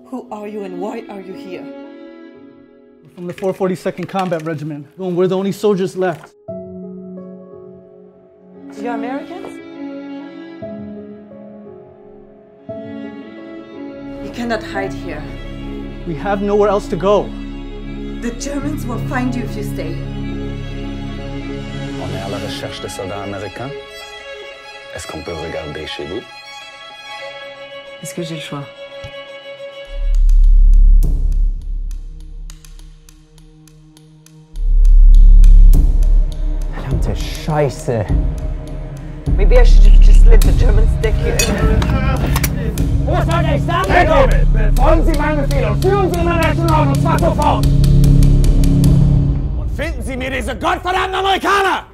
Who are you and why are you here? We're from the 442nd Combat Regiment, and we're the only soldiers left. You're Americans? You cannot hide here. We have nowhere else to go. The Germans will find you if you stay. On est à la recherche de soldats américains. Est-ce qu'on peut regarder chez vous? Est-ce que j'ai le choix? Verdammte Scheiße. Maybe I should have just let the Germans stick here. Wo soll ich sagen? Befolgen Sie meinen Befehl und führen Sie meine Nationalen und zwar sofort! Und finden Sie mir diese gottverdammten Amerikaner!